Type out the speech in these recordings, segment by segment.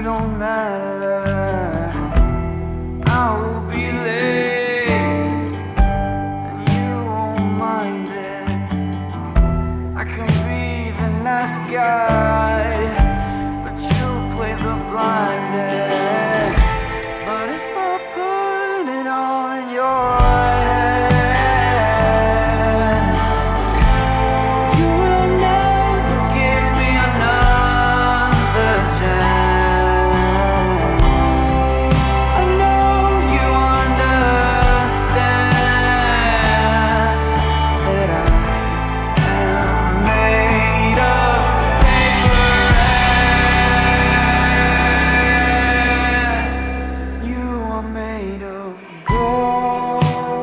don't matter. I will be late, and you won't mind it. I can be the nice guy, but you'll play the blinded. But if I put it all in your hands, you will never give me another chance. I know you understand that I am made of paper, and you are made of gold.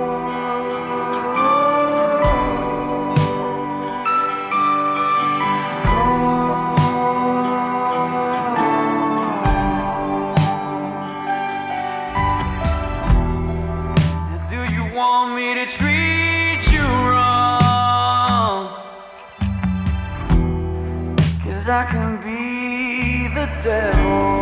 Do you want me to treat you wrong? 'Cause I can be the devil.